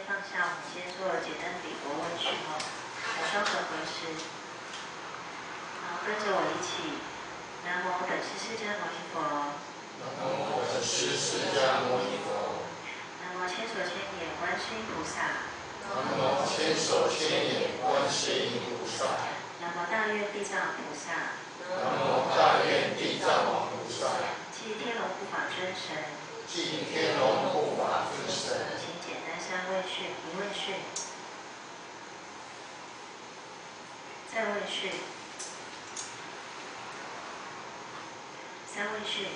放下，我们先做简单的礼佛问讯哦。双手合十，好，跟着我一起，南无本师释迦牟尼佛。 南无本师释迦牟尼佛。 南无千手千眼观世音菩萨。 南无千手千眼观世音菩萨。 南无大愿地藏王菩萨。 南无大愿地藏王菩萨。 祭天龙护法尊神。 祭天龙护法尊神。 请简单三问讯，一问讯，再问讯，三问讯。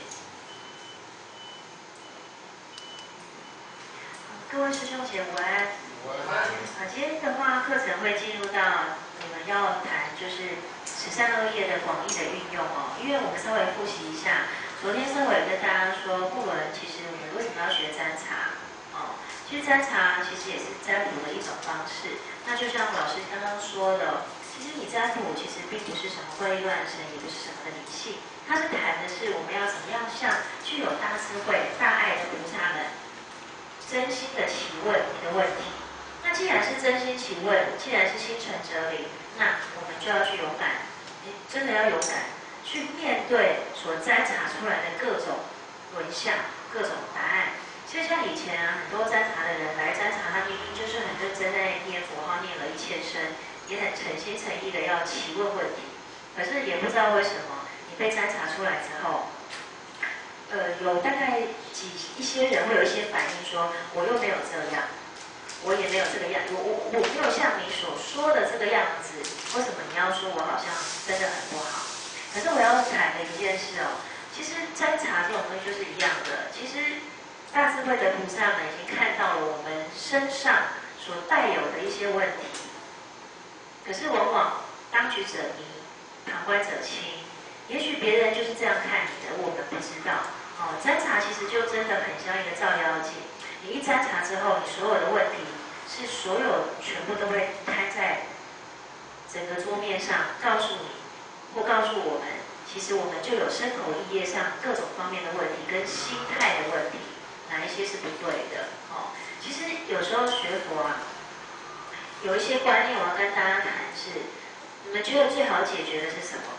各位师兄姐午安。今天的话，课程会进入到我们要谈就是13-2页的广义的运用哦。因为我们稍微复习一下，昨天稍微跟大家说，不论其实我们为什么要学占察哦，其实占察其实也是占卜的一种方式。那就像老师刚刚说的，其实你占卜其实并不是什么怪力乱神，也不是什么的迷信，它是谈的是我们要怎么样向具有大智慧、大爱的菩萨们真心的提问你的问题。那既然是真心提问，既然是心诚则灵，那我们就要去勇敢，真的要勇敢去面对所摘查出来的各种文象、各种答案。就像以前啊，很多摘查的人来摘查，他明明就是很认真在念佛号，念了1000声，也很诚心诚意的要提问问题，可是也不知道为什么，你被摘查出来之后，有大概一些人会有一些反应说，我又没有这样。我也没有这个样，我没有像你所说的这个样子，为什么你要说我好像真的很不好？可是我要谈的一件事哦，其实占察这种东西就是一样的。其实大智慧的菩萨们已经看到了我们身上所带有的一些问题，可是往往当局者迷，旁观者清。也许别人就是这样看你的，我们不知道。哦，占察其实就真的很像一个照妖镜。你一占察之后，你所有的问题是所有全部都会摊在整个桌面上，告诉你或告诉我们，其实我们就有身口意业上各种方面的问题跟心态的问题，哪一些是不对的？哦，其实有时候学佛啊，有一些观念我要跟大家谈是，你们觉得最好解决的是什么？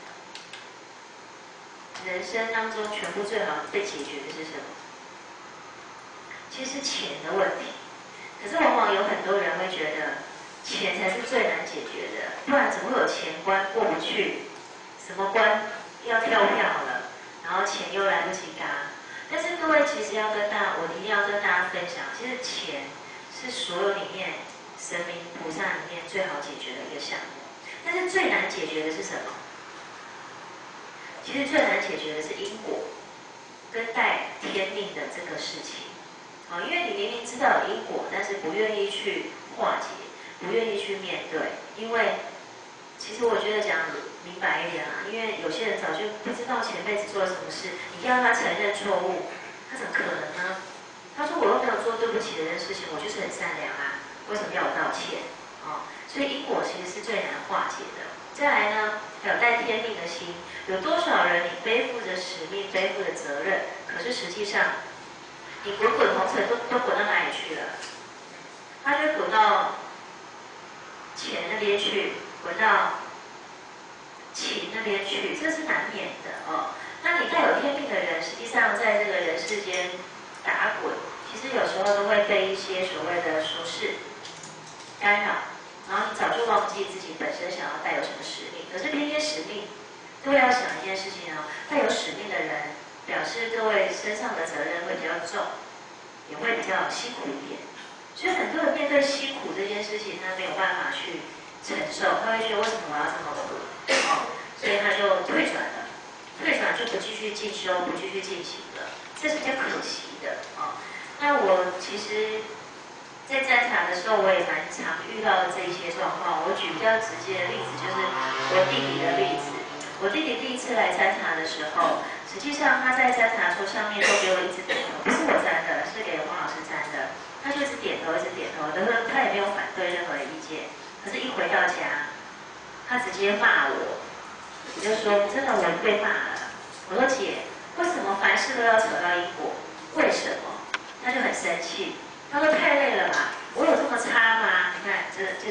人生当中全部最好被解决的是什么？其实是钱的问题，可是往往有很多人会觉得钱才是最难解决的，不然怎么会有钱关过不去？什么关要跳票了，然后钱又来不及拿。但是各位其实我一定要跟大家分享，其实钱是所有里面神明菩萨里面最好解决的一个项目。但是最难解决的是什么？其实最难解决的是因果跟带天命的这个事情。因为你明明知道有因果，但是不愿意去化解，不愿意去面对。因为其实我觉得讲明白一点啊，因为有些人早就不知道前辈子做了什么事，你要他承认错误，他怎么可能呢？他说我又没有做对不起的事情，我就是很善良啊，为什么要我道歉？所以因果其实是最难化解的。再来呢，还有带天命的心，有多少人你背负着使命，背负着责任，可是实际上你滚滚红尘都滚到哪里去了？他就滚到钱那边去，滚到情那边去，这是难免的哦。那你带有天命的人，实际上在这个人世间打滚，其实有时候都会被一些所谓的俗事干扰，然后你早就忘记自己本身想要带有什么使命。可是偏偏使命，各位要想一件事情哦，带有使命的人，表示各位身上的责任会比较重，也会比较辛苦一点。所以很多人面对辛苦这件事情，他没有办法去承受，他会觉得为什么我要这么苦？所以他就退转了，退转就不继续进修，不继续进行了，这是比较可惜的那我其实，在占察的时候，我也蛮常遇到的这一些状况。我举比较直接的例子，就是我弟弟的例子。我弟弟第一次来占察的时候，实际上他在占察桌上面都给我一直点头，不是我占的，是给黄老师占的。他就一直点头，一直点头，但是他也没有反对任何的意见。可是，一回到家，他直接骂我，我就说真的，我被骂了。我说姐，为什么凡事都要扯到因果？为什么？他就很生气，他说太累了吧，我有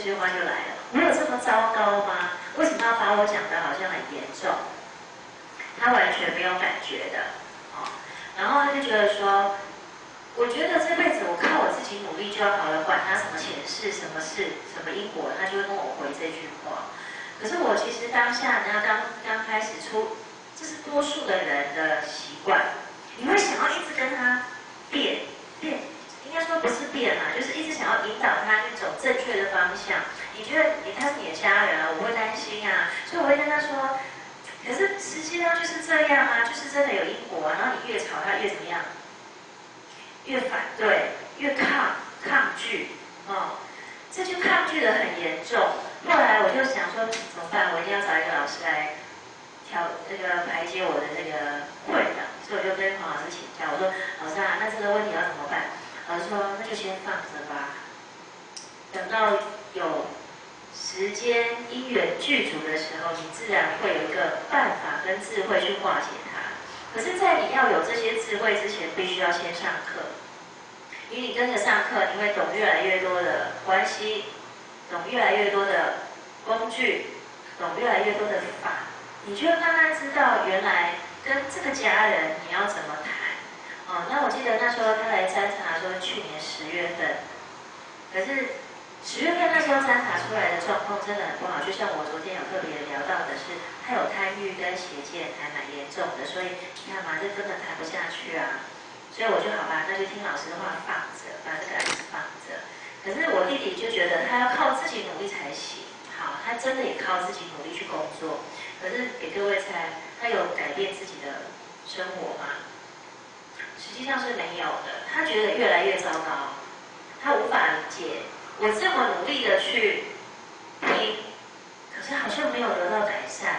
句话就来了：我有这么糟糕吗？为什么要把我讲得好像很严重？他完全没有感觉的，然后他就觉得说，我觉得这辈子我靠我自己努力就好了，管他什么前世、什么事、什么因果，他就会跟我回这句话。可是我其实当下，刚开始这是多数的人的习惯，你会想要一直跟他辩，应该说不是辩嘛，就是一直想要引导他去走正确的方向。你觉得他是你的家人啊，我会担心啊，所以我会跟他说。可是实际上就是这样啊，就是真的有因果啊。然后你越吵他越怎么样？越反对，越抗拒，这就抗拒的很严重。后来我就想说怎么办？我一定要找一个老师来排解我的这个困扰。所以我就跟黄老师请教，我说老师啊，那这个问题要怎么办？老师说那就先放着吧，等到有时间因缘具足的时候，你自然会有一个办法跟智慧去化解它。可是，在你要有这些智慧之前，必须要先上课。因为你跟着上课，你会懂越来越多的关系，懂越来越多的工具，懂越来越多的法，你就会慢慢知道原来跟这个家人你要怎么谈。那我记得那时候他来参查说去年10月份，可是10月份那时候参查出来的状况真的很不好，就像我昨天有特别聊到的是，他有贪欲跟邪见还蛮严重的，所以你看嘛，这根本谈不下去啊。所以我就好吧，那就听老师的话放着，把这个案子放着。可是我弟弟就觉得他要靠自己努力才行，好，他真的也靠自己努力去工作。可是给各位猜，他有改变自己的生活吗？实际上是没有的，他觉得越来越糟糕，他无法理解我这么努力的去拼，可是好像没有得到改善。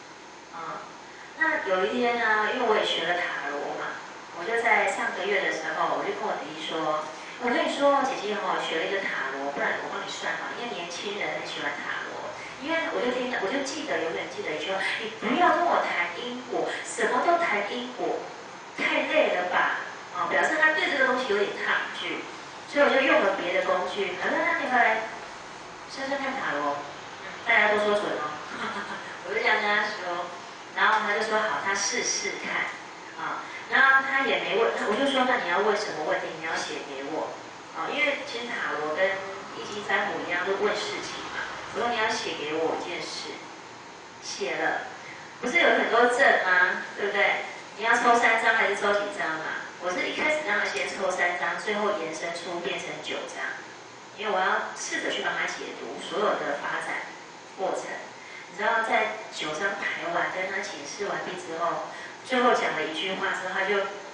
那有一天呢，因为我也学了塔罗嘛。我就在上个月的时候，我就跟我弟弟说：“我跟你说，姐姐学了一个塔罗，不然我帮你算嘛。因为年轻人很喜欢塔罗。因为我就记得，永远记得一句话：你不要跟我谈因果，什么都谈因果，太累了吧？表示他对这个东西有点抗拒。所以我就用了别的工具。那你回来算算看塔罗，大家都说准哦。我就这样跟他说，然后他就说好，他试试看。然后他也没问，我就说那你要问什么问题？你要写给我，因为其实塔罗跟易经占卜一样，都问事情嘛。我说你要写给我一件事，写了，不是有很多证吗？对不对？你要抽3张还是抽几张嘛？我是一开始让他先抽3张，最后延伸出变成9张，因为我要试着去帮他解读所有的发展过程。你知道，在9张排完跟他解释完毕之后。最后讲了一句话之后，他就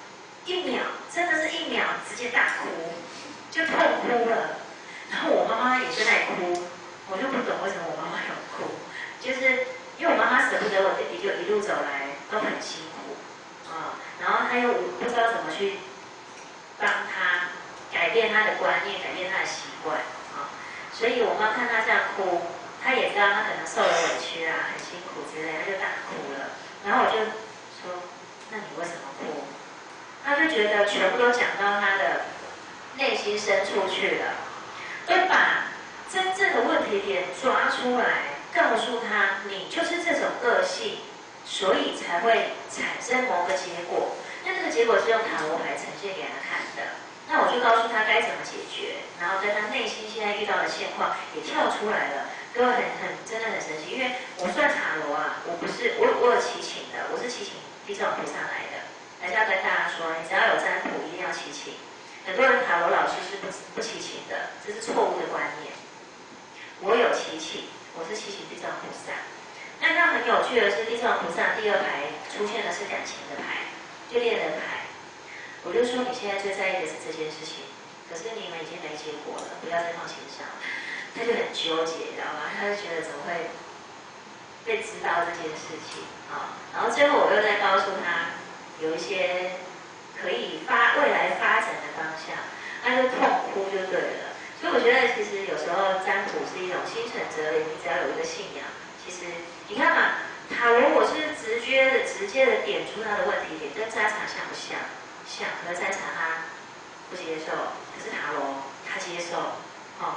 1秒，真的是1秒，直接大哭，就痛哭了。然后我妈妈也在哭，我就不懂为什么我妈妈有哭，就是因为我妈妈舍不得我弟弟，就一路走来都很辛苦然后他又不知道怎么去帮他改变他的观念，改变他的习惯所以我妈看他这样哭，他也知道他可能受了委屈啊，很辛苦之类，他就大哭了。然后我就。那你为什么哭？他就觉得全部都讲到他的内心深处去了，会把真正的问题点抓出来，告诉他你就是这种个性，所以才会产生某个结果。那这个结果是用塔罗牌呈现给他看的。那我就告诉他该怎么解决，然后跟他内心现在遇到的现况也跳出来了。各位真的很神奇，因为我算塔罗啊，我有祈请的，我是祈请地藏菩萨来的。还是要跟大家说，你只要有占卜，一定要祈请。很多人塔罗老师是不祈请的，这是错误的观念。我有祈请，我是祈请地藏菩萨。那很有趣的是，地藏菩萨第2排出现的是感情的牌，就恋人牌。我就说你现在最在意的是这件事情，可是你们已经没结果了，不要再放心上。他就很纠结，知道吗？他就觉得怎么会被知道这件事情然后最后我又再告诉他有一些可以未来发展的方向，他就痛哭就对了。所以我觉得其实有时候占卜是一种心诚则灵，你只要有一个信仰，其实你看嘛，塔罗我是直接的点出他的问题点，跟占卜像不像？像，可是占卜他不接受，可是塔罗他接受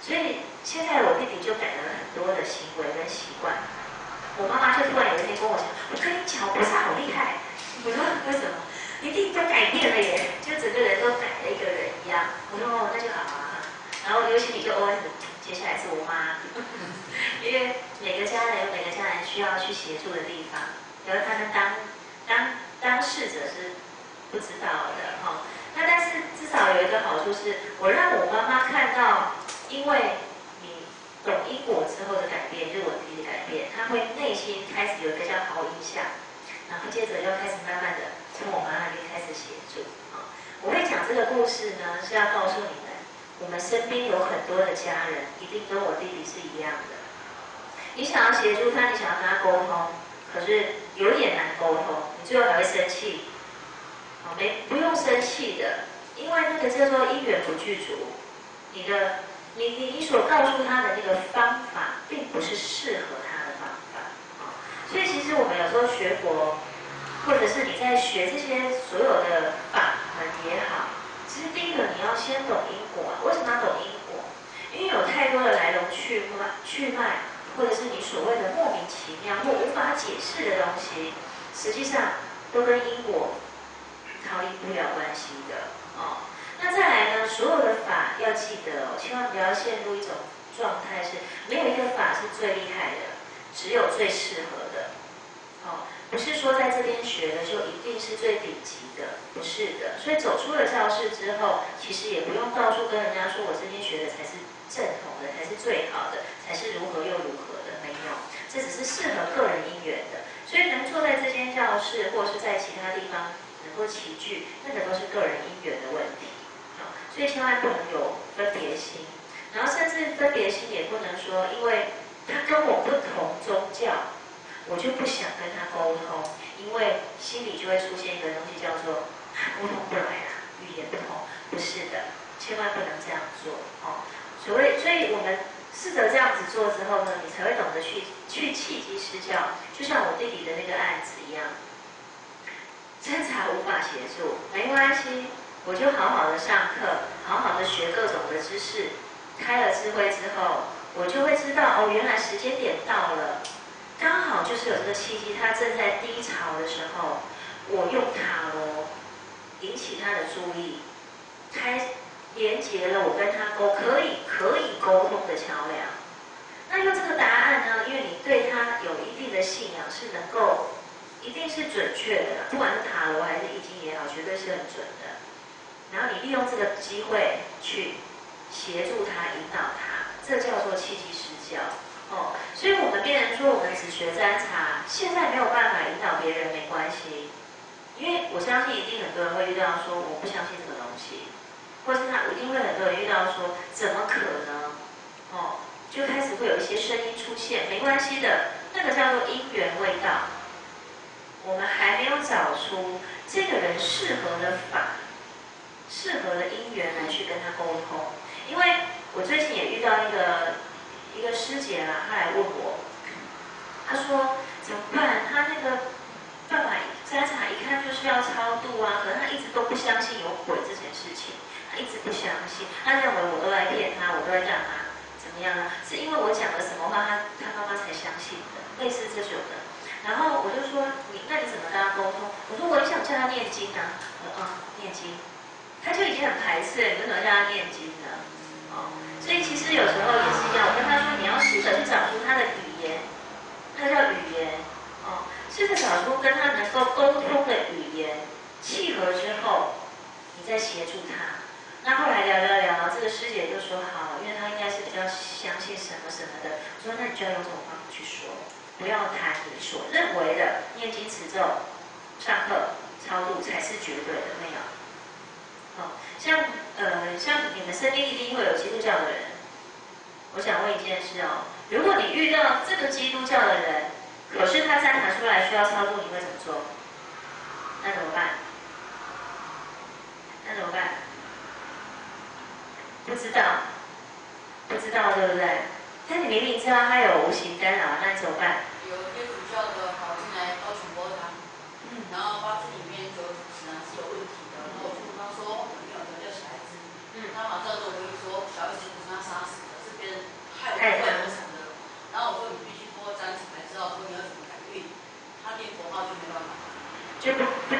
所以现在我弟弟就改了很多的行为跟习惯。我妈妈就突然有一天跟我讲：“我跟你讲，我菩萨好厉害。”我说：“为什么？你弟弟都改变了耶，就整个人都改了一个人一样。”我说：“哦，那就好啊。”然后我就心里就 OS： 接下来是我妈，因为每个家人有每个家人需要去协助的地方，然后他们当事者是不知道的哈。那但是至少有一个好处是，我让我妈妈看到，因为你懂因果之后的改变，就是我弟弟的改变，他会内心开始有一个叫好印象，然后接着又开始慢慢的从我妈那边开始协助啊。我会讲这个故事呢，是要告诉你们，我们身边有很多的家人，一定跟我弟弟是一样的。你想要协助他，你想要跟他沟通，可是有点难沟通，你最后还会生气。不用生气的，因为那个叫做因缘不具足。你所告诉他的那个方法，并不是适合他的方法。所以其实我们有时候学佛，或者是你在学这些所有的法门也好，其实第一个你要先懂因果啊。为什么要懂因果？因为有太多的来龙去脉，或者是你所谓的莫名其妙或无法解释的东西，实际上都跟因果逃离不了关系的哦。那再来呢，所有的法要记得哦，千万不要陷入一种状态是没有一个法是最厉害的，只有最适合的。哦，不是说在这边学的就一定是最顶级的，不是的。所以走出了教室之后，其实也不用到处跟人家说我这边学的才是正统的，才是最好的，才是如何又如何的，没有，这只是适合个人因缘的。所以能坐在这间教室，或者是在其他地方能够齐聚，那个都是个人因缘的问题。所以千万不能有分别心，然后甚至分别心也不能说，因为他跟我不同宗教，我就不想跟他沟通，因为心里就会出现一个东西叫做沟通不来啊，语言不同，不是的，千万不能这样做哦。所以我们试着这样子做之后呢，你才会懂得去契机施教，就像我弟弟的那个案子一样，侦查无法协助，没关系。我就好好的上课，好好的学各种的知识，开了智慧之后，我就会知道哦，原来时间点到了，刚好就是有这个契机，他正在低潮的时候，我用塔罗引起他的注意，连接了我跟他可以沟通的桥梁。那用这个答案呢，因为你对他有一定的信仰，是能够一定是准确的，不管是塔罗还是易经也好，绝对是很准的。然后你利用这个机会去协助他、引导他，这叫做契机施教哦。所以我们变成说，我们只学占查，现在没有办法引导别人，没关系，因为我相信一定很多人会遇到说，我不相信这个东西，或是一定会很多人遇到说，怎么可能？哦，就开始会有一些声音出现，没关系的，那个叫做因缘未到，我们还没有找出这个人适合的法。适合的因缘来去跟他沟通，因为我最近也遇到一个师姐啦，她来问我，她说怎么办？她那个办法占查一看就是要超度啊，可是她一直都不相信有鬼这件事情，她一直不相信，她认为我都在骗她，我都在干嘛？怎么样呢？是因为我讲了什么话，她妈妈才相信的，类似这种的。然后我就说那你怎么跟她沟通？我说我也想叫她念经啊，念经。他就已经很排斥了，你为什么叫他念经呢？哦，所以其实有时候也是一样，我跟他说，你要试着去找出他的语言，那叫语言，哦，试着找出跟他能够沟通的语言，契合之后，你再协助他。那后来聊，这个师姐就说好，因为她应该是比较相信什么什么的，我说那你就要用这种方法去说，不要谈你所认为的念经持咒、上课、超度才是绝对的，没有。像你们身边一定会有基督教的人，我想问一件事哦，如果你遇到这个基督教的人，可是他占查出来需要超度，你会怎么做？那怎么办？不知道对不对？但你明明知道他有无形干扰，那你怎么办？ 有天主教的跑进来要传播他，然后八字里面有指南是有问题的，然后我就跟他说我没有的叫小孩子，他马上就回应说小孩子不是他杀死的，是别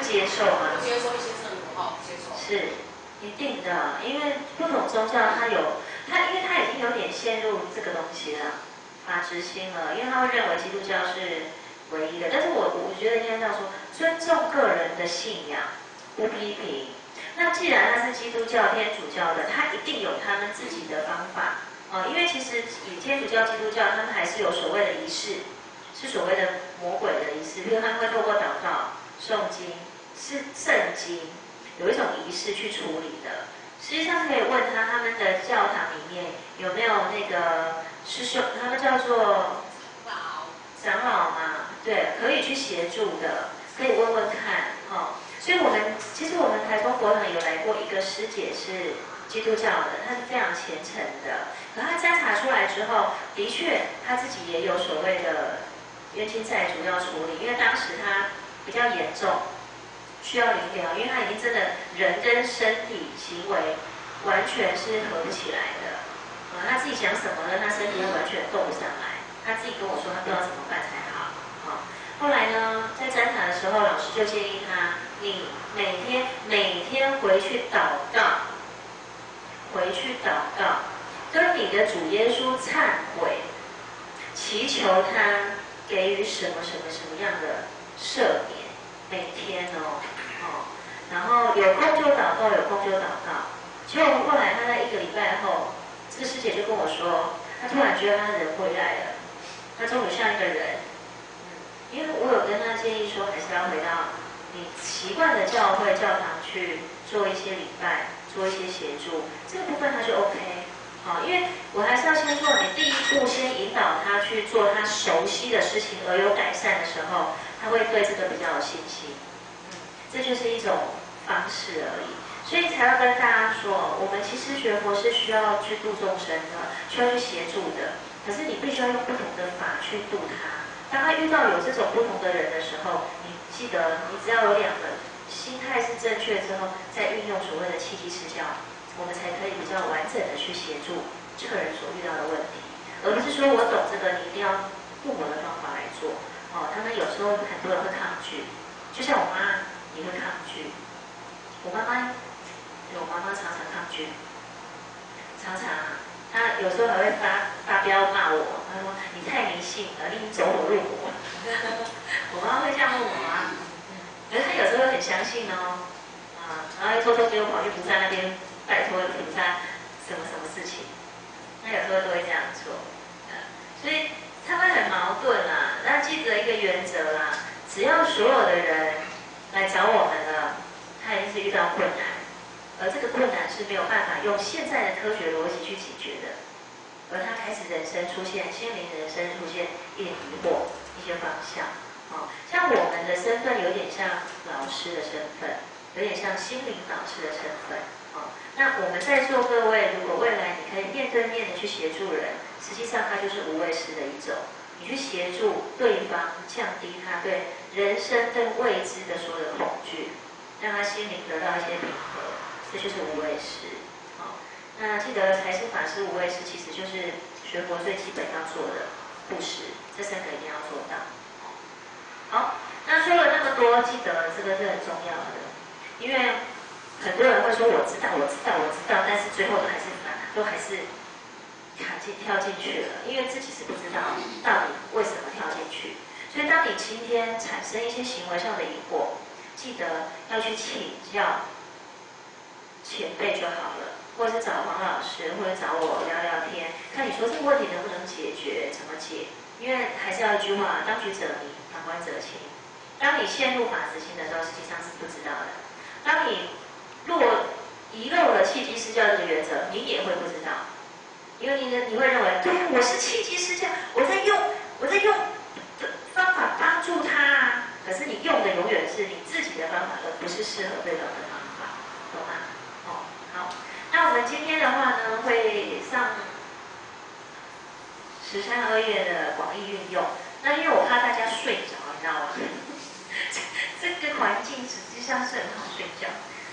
接受吗？ 不接受一些圣母号，不接受。 是一定的，因为不同宗教它有它，因为它已经有点陷入这个东西了，法执心了，因为他会认为基督教是唯一的。但是我觉得应该这样说，尊重个人的信仰，不批评。那既然他是基督教、天主教的，他一定有他们自己的方法。因为其实以天主教、基督教，他们还是有所谓的仪式，是所谓的魔鬼的仪式，比如他们会透过祷告、诵经、是圣经，有一种仪式去处理的。实际上可以问他们的教堂里面有没有那个师兄，他们叫做长老嘛，对，可以去协助的，可以问问看，所以其实我们台中国堂有来过一个师姐是基督教的，她是非常虔诚的。可她筛查出来之后，的确她自己也有所谓的冤亲债主要处理，因为当时她比较严重，需要灵疗，因为她已经真的人跟身体行为完全是合不起来的。她自己讲什么呢？她身体完全动不上来，她自己跟我说她不知道怎么办才好。后来呢，在侦查的时候，老师就建议她，你每天回去祷告，跟你的主耶稣忏悔，祈求他给予什么样的赦免，每天然后有空就祷告，结果后来他在1个礼拜后，这个师姐就跟我说，她突然觉得她的人回来了，她终于像一个人。因为我有跟她建议说，还是要回到你习惯的教会、教堂去做一些礼拜，做一些协助，这个部分她就 OK。因为我还是要先做你第一步，先引导她去做她熟悉的事情而有改善的时候，她会对这个比较有信心。这就是一种方式而已。所以才要跟大家说，我们其实学佛是需要去度众生的，需要去协助的。可是你必须要用不同的法去度他。当他遇到有这种不同的人的时候，你记得，你只要有2个心态是正确之后，再运用所谓的契机施教，我们才可以比较完整的去协助这个人所遇到的问题，而不是说我懂这个，你一定要用我的方法来做。他们有时候很多人会抗拒，就像我妈也会抗拒，我妈妈常常抗拒，常常。他有时候还会发飙骂我，他说你太迷信了，你走火入魔。我妈会这样问我啊，可是他有时候很相信哦，然后偷偷给我跑去菩萨那边拜托菩萨什么事情，他有时候都会这样做，所以他们很矛盾啦。那记得一个原则啦，只要所有的人来找我们了，他一定是遇到困难。而这个困难是没有办法用现在的科学逻辑去解决的，而他开始人生出现心灵人生出现一点疑惑，一些方向。像我们的身份有点像老师的身份，有点像心灵导师的身份。那我们在座各位，如果未来你可以面对面的去协助人，实际上它就是无畏师的一种，你去协助对方降低他对人生跟未知的所有的恐惧，让他心灵得到一些平和。这就是无畏师。那记得财师法师无畏师其实就是学佛最基本要做的布施，这3个一定要做到。好，那说了那么多，记得这个是很重要的，因为很多人会说我知道，但是最后都还是跳进去了，因为自己是不知道到底为什么跳进去。所以当你今天产生一些行为上的疑惑，记得要去请教前辈就好了，或者是找黄老师，或者找我聊聊天，看你说这个问题能不能解决，怎么解？因为还是要一句话，当局者迷，旁观者清。当你陷入法执心的时候，实际上是不知道的。当你遗漏了契机施教这个原则，你也会不知道，因为你会认为，对啊，我是契机施教，我在用方法帮助他，可是你用的永远是你自己的方法，而不是适合对方的方法，懂吗？好，那我们今天的话呢，会上13-2月的广义运用。那因为我怕大家睡着，你知道吗？这个环境实际上是很好睡觉，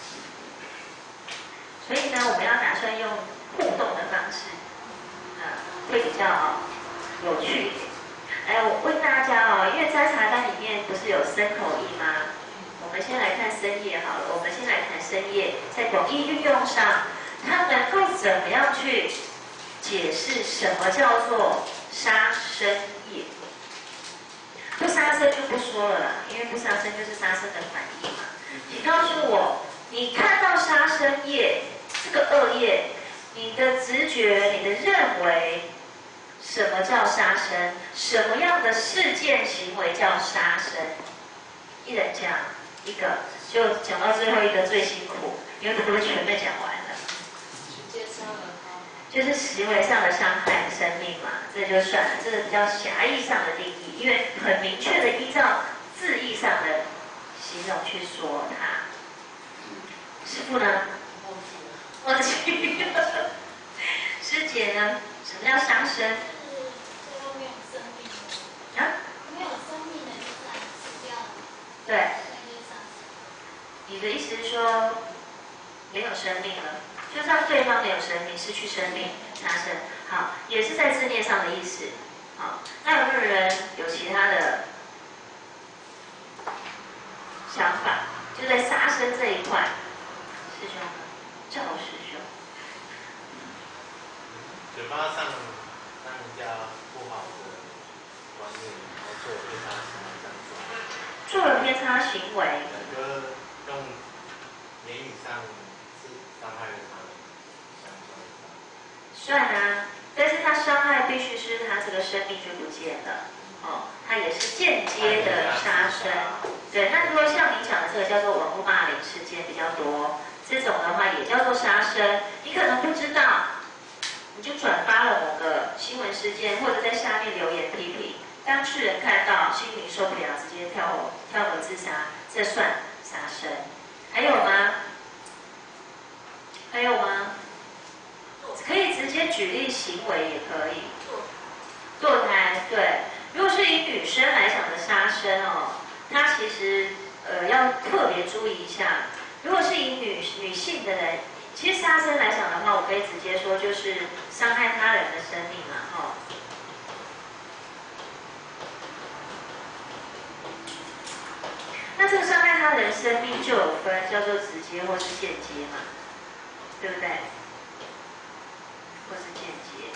所以呢，我们要打算用互动的方式，会比较有趣一点。来，我问大家因为摘茶单里面不是有身口意吗？我们们先来看僧业好了，我们先来谈僧业在广义运用上，它能够怎么样去解释什么叫做杀生业？不杀生就不说了啦，因为不杀生就是杀生的反义嘛。你告诉我，你看到杀生业这个恶业，你的直觉、你的认为，什么叫杀生？什么样的事件行为叫杀生？一人讲一个，就讲到最后一个最辛苦，因为不是全被讲完了。 直接杀了他。 就是行为上的伤害生命嘛，这就算了，这个比较狭义上的定义，因为很明确的依照字义上的形容去说它。师父呢？忘记了。师姐呢？什么叫杀生？ 最后没有生命的。 啊？ 没有生命的就算死掉了。 对。 那就杀死。 你的意思是说没有生命了？就让对方没有生命，失去生命，杀生。好，也是在字面上的意思。好，那有没有人有其他的想法？就在杀生这一块，师兄，赵师兄。 嘴巴上让人家不好的观念，然后做对他行为这样做。 做了偏差行为。 就是用言语上是伤害了他。 算啊，但是他伤害必须是他这个生命就不见了，哦，他也是间接的杀生。对，那如果像你讲的这个叫做网络霸凌事件比较多，这种的话也叫做杀生。你可能不知道，你就转发了某个新闻事件，或者在下面留言批评，当事人看到心里受不了，直接跳河自杀，这算杀生。还有吗？还有吗？可以直接举例行为也可以，堕胎对。如果是以女生来讲的杀生哦，她其实要特别注意一下。如果是以女性的人，其实杀生来讲的话，我可以直接说就是伤害他人的生命嘛，哈。那这个伤害他人生命就有分叫做直接或是间接嘛，对不对？或是间接。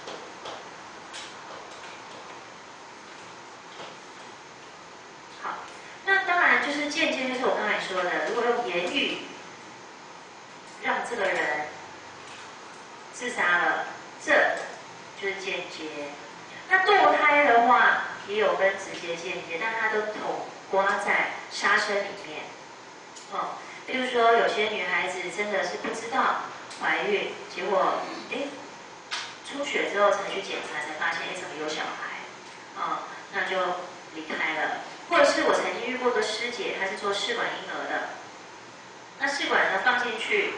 好，那当然就是间接，就是我刚才说的，如果用言语让这个人自杀了，这就是间接。那堕胎的话，也有分直接、间接，但它都统刮在杀生里面。哦，比如说有些女孩子真的是不知道怀孕，结果出血之后才去检查，才发现怎么有小孩，那就离开了。或者是我曾经遇过个师姐，她是做试管婴儿的，那试管呢放进去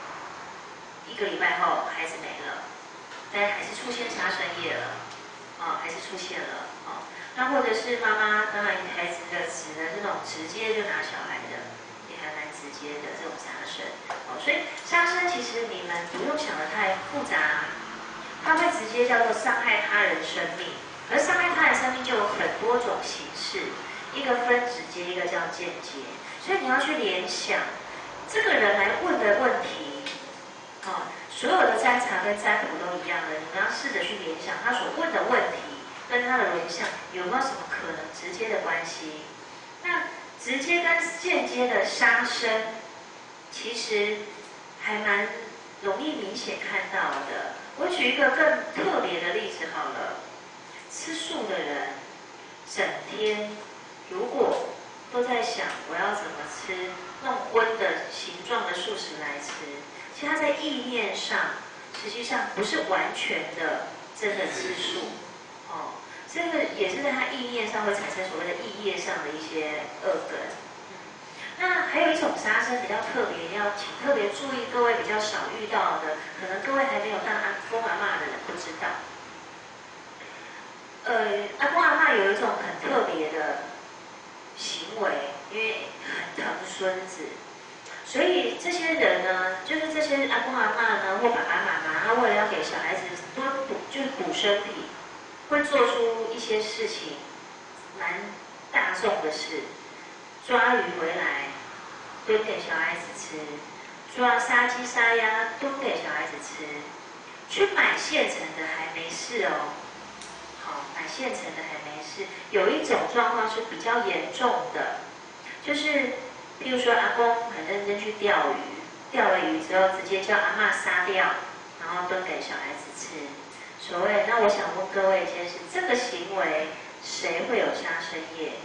1个礼拜后，孩子没了，但还是出现杀生业了，还是出现了，那或者是妈妈，当然孩子的死呢，这种直接就拿小孩的，也还蛮直接的这种杀生，所以杀生其实你们不用想得太复杂。它会直接叫做伤害他人生命，而伤害他人生命就有很多种形式，一个分直接，一个叫间接。所以你要去联想，这个人来问的问题，所有的占查跟占卜都一样的，你们要试着去联想他所问的问题跟他的轮相有没有什么可能直接的关系。那直接跟间接的杀生，其实还蛮容易明显看到的。我举一个更特别的例子好了，吃素的人，整天如果都在想我要怎么吃弄荤的形状的素食来吃，其实他在意念上实际上不是完全的真的吃素，这个也是在他意念上会产生所谓的意业上的一些恶根。那还有一种杀生比较特别，要请特别注意，各位比较少遇到的，可能各位还没有当阿公阿嬷的人不知道。阿公阿嬷有一种很特别的行为，因为很疼孙子，所以这些人呢，就是这些阿公阿嬷呢，或爸爸妈妈，他为了要给小孩子多补，就是补身体，会做出一些事情蛮大众的事。 抓鱼回来炖给小孩子吃，抓杀鸡杀鸭炖给小孩子吃，去买现成的还没事哦。好，买现成的还没事。有一种状况是比较严重的，就是譬如说阿公很认真去钓鱼，钓了鱼之后直接叫阿嬷杀掉，然后炖给小孩子吃。所谓，那我想问各位一件事：这个行为谁会有杀生业？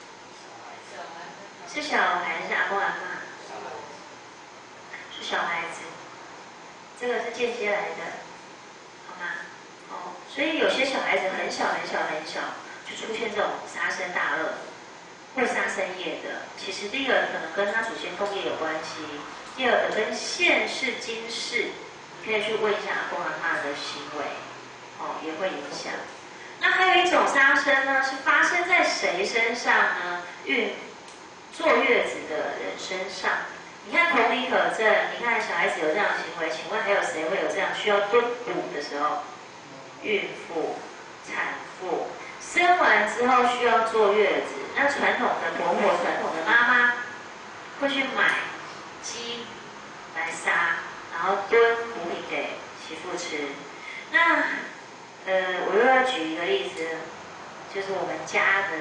是小孩是阿公阿嬷？是小孩子，这个是间接来的，好吗？哦，所以有些小孩子很小很小很小就出现这种杀生大恶，会杀生业的。其实第一个可能跟他祖先共业有关系，第二个跟现世今世，你可以去问一下阿公阿嬷的行为，哦，也会影响。那还有一种杀生呢，是发生在谁身上呢？坐月子的人身上。你看同理可证，你看小孩子有这样的行为，请问还有谁会有这样需要蹲补的时候？孕妇、产妇，生完之后需要坐月子，那传统的婆婆、传统的妈妈会去买鸡来杀，然后炖补品给媳妇吃。那我又要举一个例子，就是我们家的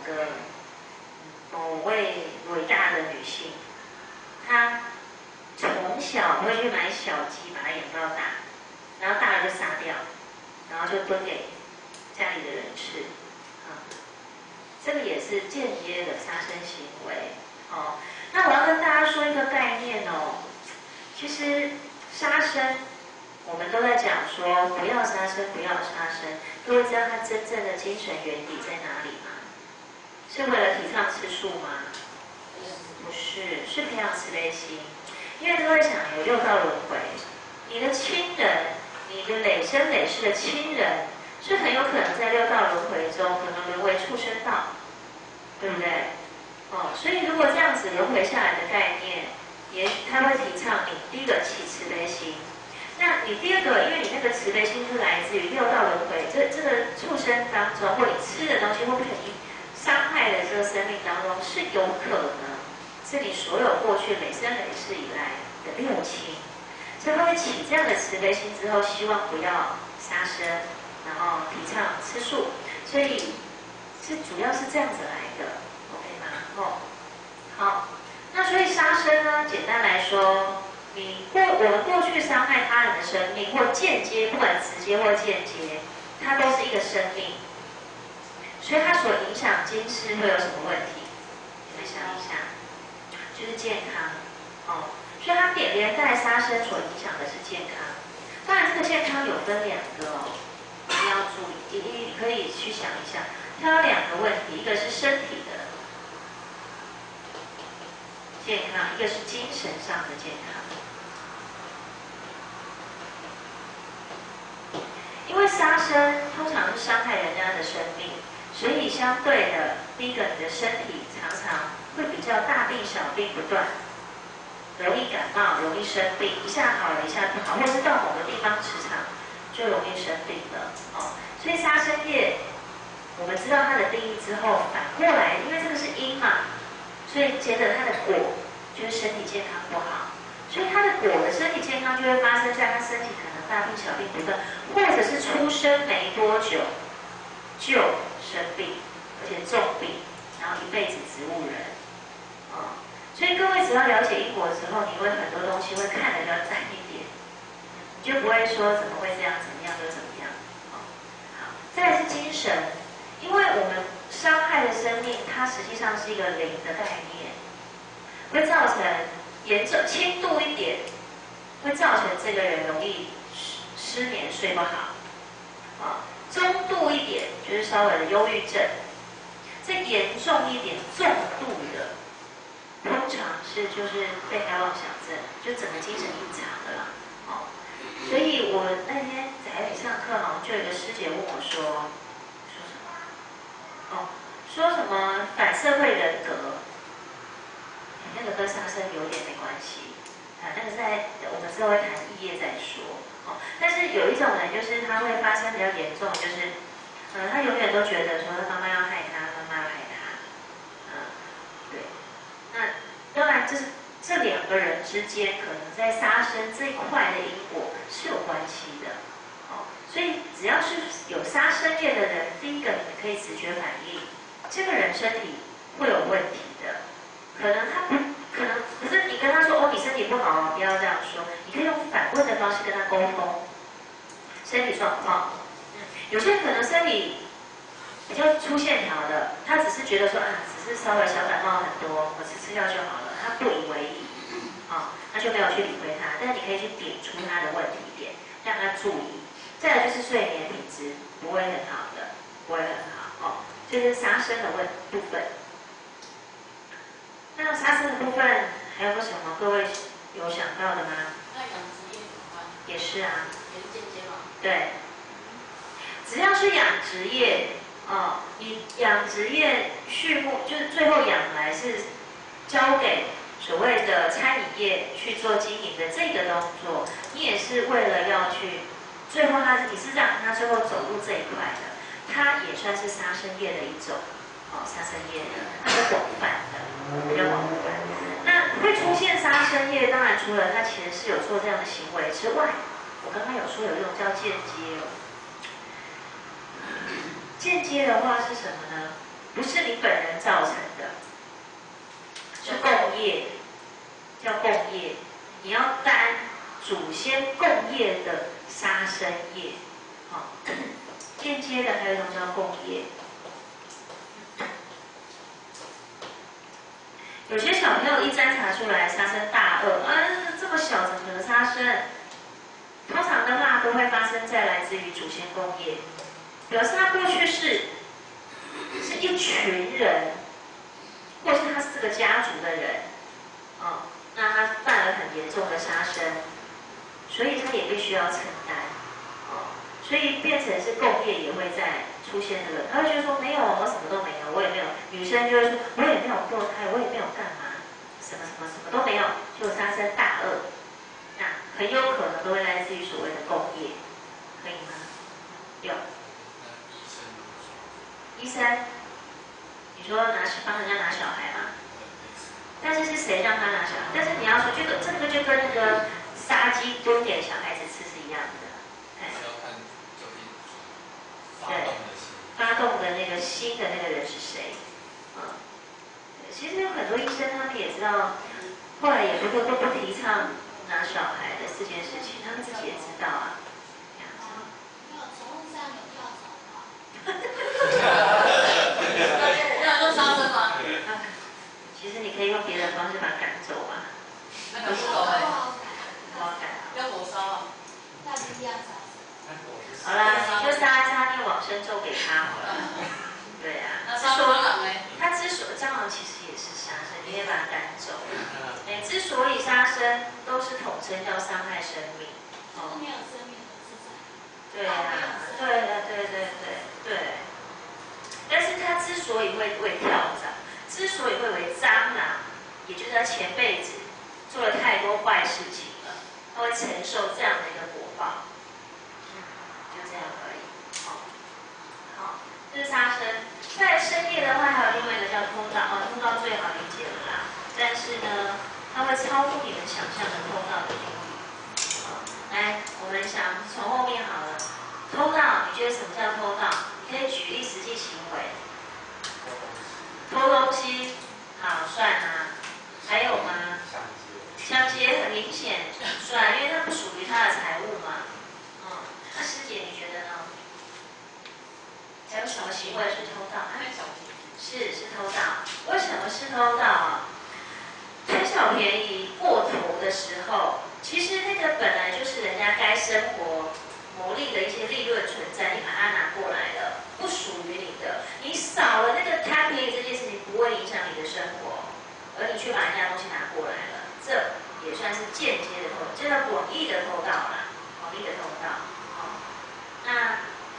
某位伟大的女性。他从小会去买小鸡，把它养到大，然后大了就杀掉，然后就炖给家里的人吃。这个也是间接的杀生行为。哦，那我要跟大家说一个概念哦，其实杀生，我们都在讲说不要杀生，不要杀生。各位知道它真正的精神原理在哪里吗？是为了提倡吃素吗？不是，是培养慈悲心。因为各位想有六道轮回，你的亲人，你的累生累世的亲人，是很有可能在六道轮回中可能沦为畜生道，对不对？哦，所以如果这样子轮回下来的概念，也许他会提倡你第一个起慈悲心，那你第二个，因为你那个慈悲心是来自于六道轮回，这个畜生当中，或你吃的东西会不小心伤害了这个生命当中，是有可能。是你所有过去累生累世以来的六亲，所以他会起这样的慈悲心之后，希望不要杀生，然后提倡吃素，所以主要是这样子来的 ，OK 吗？哦，好，那所以杀生呢，简单来说，我们过去伤害他人的生命，或间接，不管直接或间接，它都是一个生命，所以它所影响今世会有什么问题？你们想一下。就是健康，哦，所以它连带杀生所影响的是健康。当然，这个健康有分两个哦，你要注意，你可以去想一下，它有两个问题，一个是身体的健康，一个是精神上的健康。因为杀生通常是伤害人家的生命，所以相对的，第一个你的身体常常会比较大病小病不断，容易感冒，容易生病，一下好了一下不好，或是到某个地方磁场就容易生病了。哦，所以杀生业，我们知道它的定义之后，反过来，因为这个是因嘛，所以接着它的果就是身体健康不好，所以它的果的身体健康就会发生在他身体可能大病小病不断，或者是出生没多久就生病，而且重病，然后一辈子植物人。所以各位只要了解因果之后，你会很多东西会看得比较淡一点，你就不会说怎么会这样，怎么样就怎么样。好，再来是精神，因为我们伤害的生命，它实际上是一个灵的概念，会造成严重轻度一点，会造成这个人容易失眠睡不好。中度一点就是稍微的忧郁症，再严重一点重度的。通常是就是被害妄想症，就整个精神异常的啦。哦，所以我那天在台北上课，好像就有一个师姐问我说什么？哦，说什么反社会人格？那个跟杀生有点没关系啊，那个在我们之后会谈异业再说。哦，但是有一种人就是他会发生比较严重，就是他永远都觉得说妈妈要害他，妈妈要害他，对。 这两个人之间可能在杀生这一块的因果是有关系的。所以只要是有杀生业的人，第一个你可以直觉反应，这个人身体会有问题的，可能可是你跟他说哦，你身体不好哦，不要这样说，你可以用反问的方式跟他沟通身体状况。有些人可能身体比较粗线条的，他只是觉得说啊，只是稍微小感冒很多，我吃药就好了，他不以为意，他就没有去理会他。但是你可以去点出他的问题点，让他注意。再来就是睡眠品质不会很好的，不会很好这是杀生的部分。那杀生的部分还有什么？各位有想到的吗？ 那养殖业有关？ 也是啊， 也是间接嘛。 对，只要是养殖业你养殖业畜牧就是最后养来是交给所谓的餐饮业去做经营的这个动作，你也是为了要去。最后你是让他最后走入这一块的，他也算是杀生业的一种，杀生业的，它是广泛的，比较广泛。那会出现杀生业，当然除了他其实是有做这样的行为之外，我刚刚有说有一种叫间接间接的话是什么呢？不是你本人造成的，是共业，叫共业，你要担祖先共业的。杀生业，间接的还有一种叫共业。有些小朋友一侦查出来杀生大恶，这么小怎么可能杀生？通常的话都会发生在来自于祖先共业，表示他过去是一群人，或是他是个家族的人，那他犯了很严重的杀生。所以他也必须要承担，所以变成是共业也会在出现这个，他会觉得说没有，我什么都没有，我也没有。女生就会说，我也没有堕胎，我也没有干嘛，什么都没有，就杀生大恶，那很有可能都会来自于所谓的共业，可以吗？有。医生，你说帮人家拿小孩吗？但是是谁让他拿小孩？但是你要说这个就跟那个。杀鸡丢给小孩子吃是一样的，对，发动的那个心的那个人是谁？其实有很多医生他们也知道，后来也都不提倡拿小孩的这件事情，他们自己也知道啊。 没有，宠物上有跳蚤吗？ 那都杀生吗？ 其实你可以用别的方式把它赶走嘛。 那赶不走哎。 要火烧啊？ 那不一样杀生。 好啦，你就杀念往生咒给他好了。对啊。 那杀蟑螂呢？ 他之所以蟑螂其实也是杀生，你可以把它赶走。之所以杀生，都是统称叫伤害生命。 就是没有生命的自在。 对啊，对。但是他之所以会跳蚤，之所以会为蟑螂，也就是他前辈子做了太多坏事情。他会承受这样的一个果报，就这样而已。好，这是杀生。在深夜的话，还有另外一个叫通道，通道最好理解了啦。但是呢，它会超乎你们想象的通道的领域。来，我们想从后面好了。通道，你觉得什么叫偷盗？你可以举例实际行为。偷东西，好算啊。还有吗？抢劫很明显算，因为它不属于他的财物嘛。那师姐你觉得呢？还有什么行为是偷盗？是偷盗。为什么是偷盗啊？贪小便宜过头的时候，其实那个本来就是人家该生活牟利的一些利润存在，你把它拿过来了，不属于你的。你少了那个贪便宜这件事情，不会影响你的生活，而你却把人家东西拿过来了。这也算是间接的偷，这叫广义的偷盗啦，广义的偷盗。那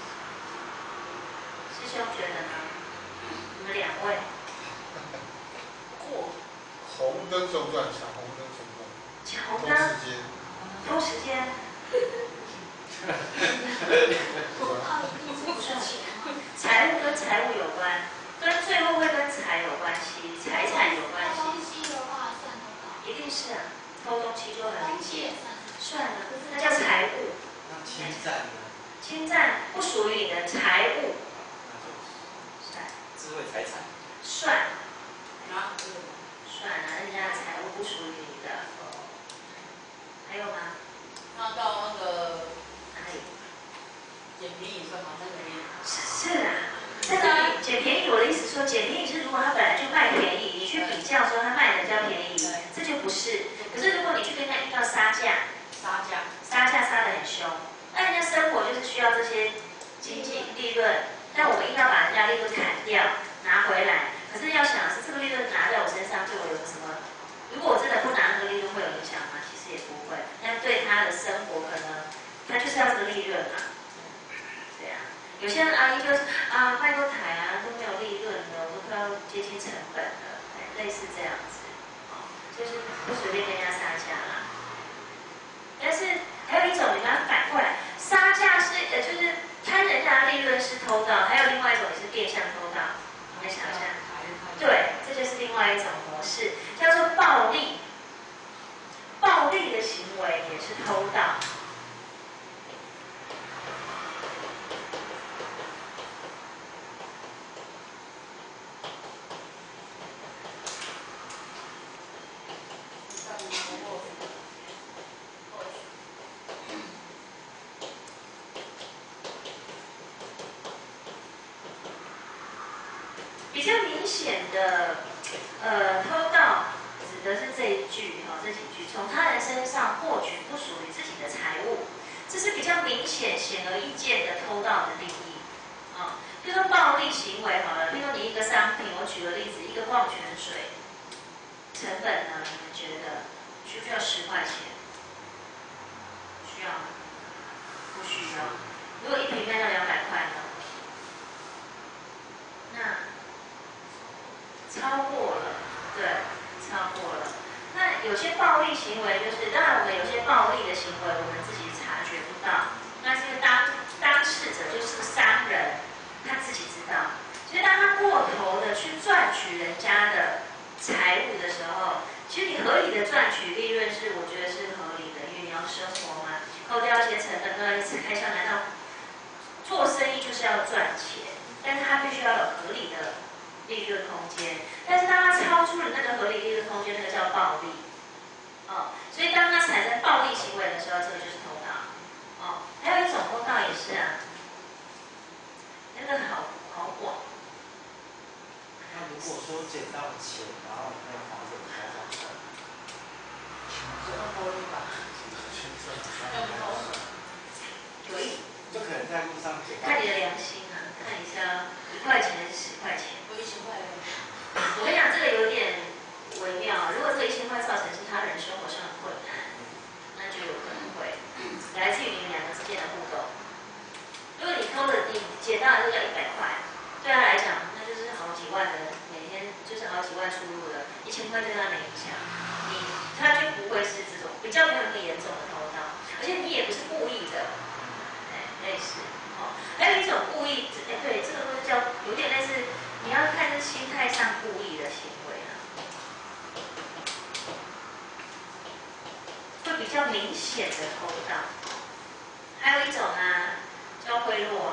师兄觉得呢？你们两位红灯中断，抢红灯中断， 抢红灯，偷时间，不算钱，财务跟财务有关，跟最后会跟财有关系，财产有关系。 东西的话算偷盗。 一定是侵占不属于你的财物，算智慧财产， 算啊， 算了，人家的财物不属于你的。还有吗？ 那到那个哪里？ 捡便宜算吗？那个是啊，但是你捡便宜，我的意思说，捡便宜是如果他本来就卖便宜，你去比较说他卖的比较便宜，这就不是。可是如果你去跟人家遇到杀价，杀得很凶，那人家生活就是需要这些经济利润，但我们硬要把人家利润砍掉拿回来。可是要想的是，这个利润拿在我身上对我有什么？如果我真的不拿那个利润，会有影响吗？其实也不会，但对他的生活可能他就是要这个利润嘛。对啊，有些人阿姨就是卖过台啊都没有利润的，都快要接近成本了，类似这样子，就是不随便跟人家杀价啦。但是还有一种，你把它反过来，杀价是就是贪人家的利润是偷盗，还有另外一种也是变相偷盗，你们想一下。对，这就是另外一种模式，叫做暴利。暴利的行为也是偷盗。比较明显的，偷盗指的是这一句这几句，从他人身上获取不属于自己的财物，这是比较明显、显而易见的偷盗的定义比如说暴力行为好了，例如你一个商品，我举个例子，一个矿泉水，成本呢，你们觉得需不需要10块钱？需要吗？不需要。如果一瓶卖到200块呢？那超过了，对，超过了。那有些暴力行为就是，当然我们有些暴力的行为，我们自己察觉不到，那是因为当事者就是商人，他自己知道。所以当他过头的去赚取人家的财物的时候，其实你合理的赚取利润是，我觉得是合理的，因为你要生活嘛，扣掉一些成本，扣掉一些开销，难道做生意就是要赚钱？但是他必须要有合理的利润空间，但是当他超出了那个合理利润空间，那个叫暴利，所以当他产生暴力行为的时候，这个就是偷盗，还有一种偷盗也是那个好广。 那如果说捡到钱，然后没有还给人家， 这种暴力吧， 有一就可能在路上捡到。 看你的良心看一下1块钱还是10块钱。 我1000块。 我跟你讲，这个有点微妙。如果这1000块造成是他人生活上的困难，那就有可能会来自于你们两个之间的互动。如果你捡到的这个100块，对他来讲，那就是好几万的，每天就是好几万出入的，1000块对他没影响，他就不会是这种比较没有那么严重的偷盗，而且你也不是故意的，类似还有一种故意，对，这个都是叫有点类似，你要看是心态上故意的行为会比较明显的偷盗。还有一种叫贿赂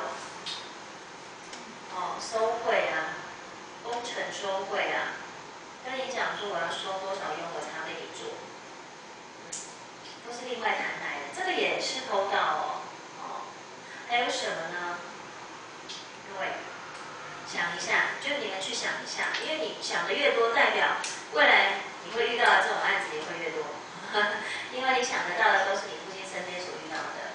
收贿工程收贿跟你讲说我要收多少佣我才要给你做，都是另外谈来的，这个也是偷盗还有什么呢？各位想一下，就你们去想一下，因为你想的越多，代表未来你会遇到的这种案子也会越多，因为你想得到的都是你父亲身边所遇到的。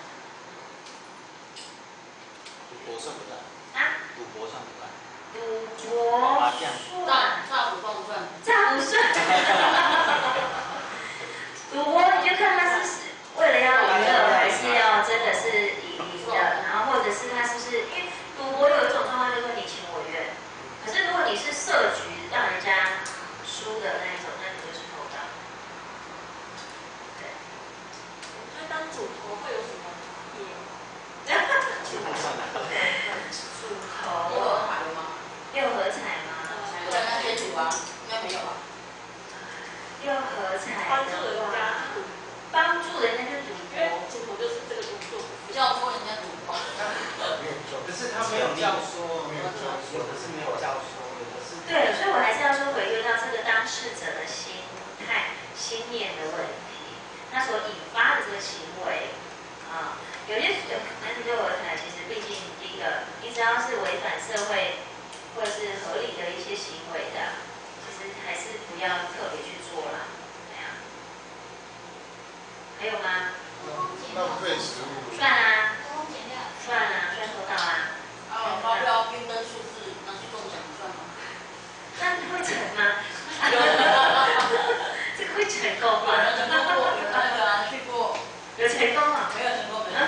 赌博算不算？赌博算不算？ 赌博算， 诈赌算不算？ 诈不算。赌博你就看他是为了要娱乐，还是要真的是赢的，然后或者是他是不是因为赌博有一种状况就是你情我愿，可是如果你是设局让人家输的那一种，那你就是偷盗。对。 那当主头会有什么意义？ 主头。 六合彩吗？ 六合彩吗？ 不然那些赌应该没有吧？ 六合彩的话，帮助人家去赌博。 主头就是这个工作，比较教唆，有的是没有教唆，有的是。 对，所以我还是要说回归到这个当事者的心态、心念的问题，他所引发的这个行为啊，有些男子对我来，其实毕竟第一个，你只要是违反社会或者是合理的一些行为的，其实还是不要特别去做啦。对呀。还有吗？ 浪费食物。 算啊， 算算偷盗啊。 发票、订单数字拿去中奖算吗？ 那会成吗？这个会成功吗？ 有成功过，有那个啊，去过。 有成功吗？ 没有成功，没有。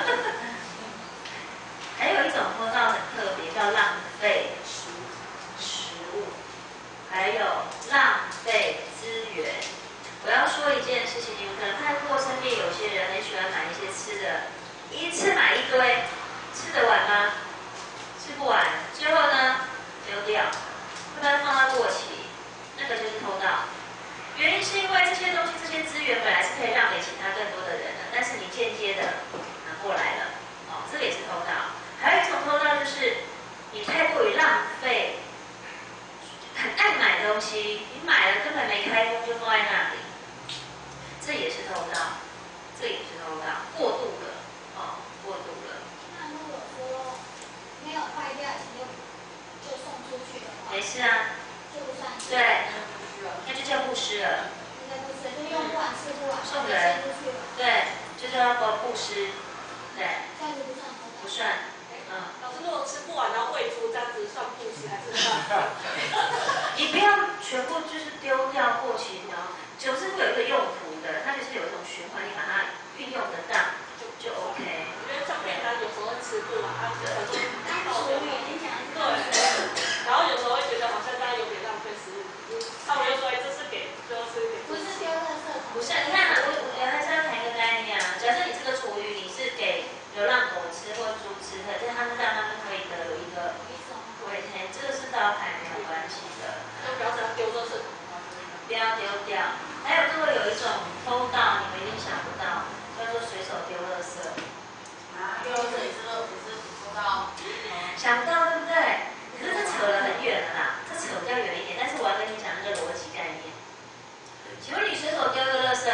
还有一种偷盗很特别，叫浪费食物，还有浪费资源。我要说一件事情，你们可能看过身边有些人很喜欢买一些吃的，一次买一堆，吃得完吗？吃不完，最后呢丢掉，会把它放到过期，那个就是偷盗。原因是因为这些东西、这些资源本来是可以让给其他更多的人的，但是你间接的拿过来了，哦，这个也是偷盗。还有一种偷盗就是你太过于浪费，很爱买东西，你买了根本没开封就放在那里，这也是偷盗，这也是偷盗，过度了，哦，过度了。 那如果说没有坏掉，就送出去的话， 没事啊， 就不算。 对，那就叫布施了。 应该不是，就用不完吃不完， 送人。对，就叫布施，对。 这样子不算偷盗。 不算。 老师，如果吃不完然后喂猪，这样子算布施还是算？ 你不要全部就是丢掉过期，然后总是会有一个用途的，它就是有一种循环，你把它运用得当就 OK。 我觉得像便当有时候会吃不完，它很多属于你讲的对，然后有时候会觉得好像大家有点浪费食物，那我就说，这是给最后是给。 不是丢垃圾桶。 不是，你看我还是要谈一个概念啊。假设你这个厨余你是给流浪狗吃或猪吃的，就是他们让他们可以得有一个维生，这个是倒牌没有关系的。 就不要这样丢垃圾桶。 不要丢掉。还有各位有一种偷盗，你们一定想不到，叫做随手丢垃圾。 啊，丢垃圾也是偷盗。 想不到对不对？可是这扯了很远了啦，这扯比较远一点。但是我要跟你讲那个逻辑概念。请问你随手丢个垃圾，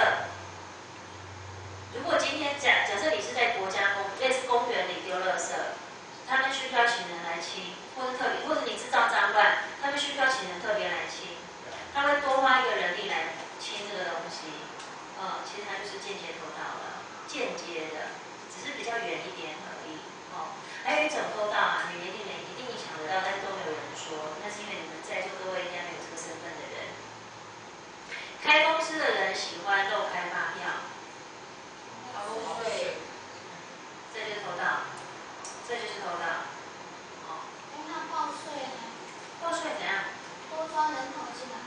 如果今天假设你是在国家类似公园里丢垃圾，他们需要请人来清，或者你制造脏乱，他们需要请人特别来清，他会多花一个人力来清这个东西，其实它就是间接偷盗了，间接的，只是比较远一点而已，哦。还有一种偷盗啊，你们一定想得到，但是都没有人说，那是因为你们在座各位应该没有这个身份的人。开公司的人喜欢漏开发票， 对。 这就是偷盗，这就是偷盗。哦。 那报税呢？ 报税怎样？ 多抓人头进来。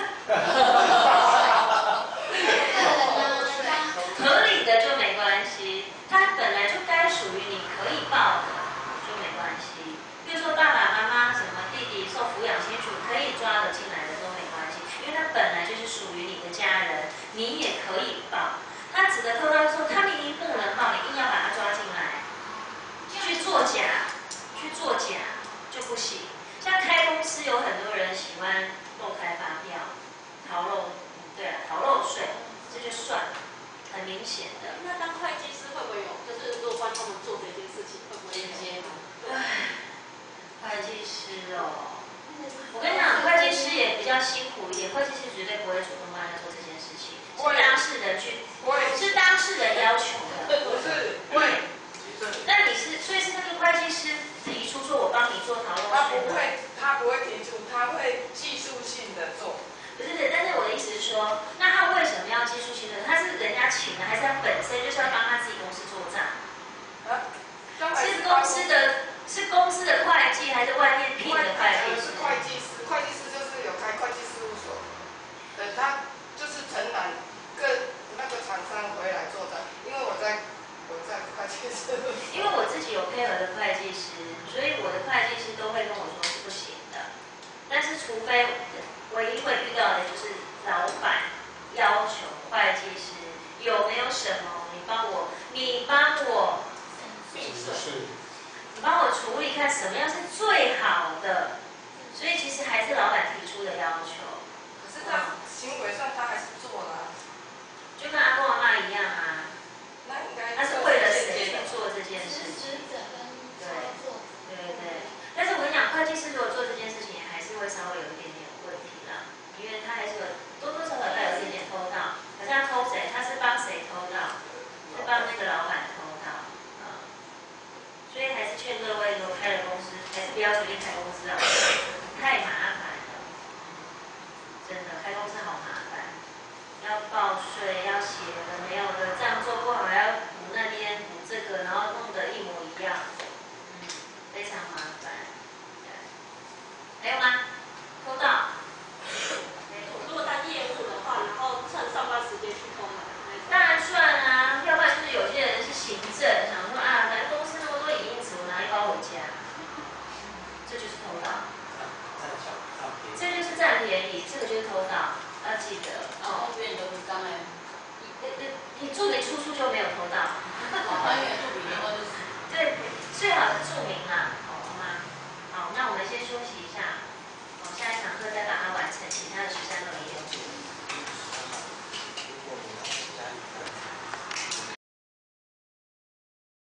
合理的就没关系，它本来就该属于你可以报的，就没关系。比如说爸爸妈妈、什么弟弟受抚养亲属可以抓得进来的都没关系，因为它本来就是属于你的家人，你也可以报。他指的偷盗说，他明明不能报，你硬要把他抓进来，去作假就不行。像开公司有很多人喜欢漏开发票、逃漏税，这就算很明显的。 那当会计师会不会有？就是如果帮他们做这件事情，会不会间接？ 会计师哦，我跟你讲，会计师也比较辛苦一点，会计师绝对不会主动帮他做这件事情，是当事人是当事人要求的。 不是，会。 那所以是那个会计师提出说，我帮你做逃漏税。 他不会提出，他会技术性的做。 不是，但是我的意思是说，那他为什么要技术性的？他是人家请的，还是他本身就是要帮他自己公司做账？是公司的会计，还是外面聘的会计师？ 是会计师，会计师就是有开会计事务所，他就是承揽那个厂商回来做的。因为我在会计师。 因为我自己有配合的会计师，所以我的会计师都会跟我说是不行的。但是除非唯一会遇到的就是老板要求会计师有没有什么你帮我闭嘴， 帮我处理看什么样是最好的。所以其实还是老板提出的要求。 可是他行为上他还是做了、 就跟阿公阿妈一样啊。 那应该他是为了谁去做这件事情？ 者跟操作。 对。但是我跟你讲，会计师如果做这件事情，还是会稍微有一点点问题啦，因为他还是有多多少少带有一点点偷盗。可是他偷谁？他是帮谁偷盗？是帮那个老板偷盗。所以还是劝各位，如果开了公司，还是不要随便开公司啊，太麻烦了。真的，开公司好麻烦，要报税，要写的没有的，这样做不好还要补那边补这个，然后弄得一模一样，非常麻烦。还有吗？偷盗？ 如果当业务的话，然后趁上班时间去偷买， 当然算啊，要不然就是有些人是行政，想说啊，咱公司那么多影印纸，我拿一包回家，这就是偷盗。这就是占便宜，这个就是偷盗，要记得。 哦，公园都是刚哎。 你注明出处就没有偷盗。 官员不比的话就是。 对，最好是注明啦，好吗？好，那我们先休息一下。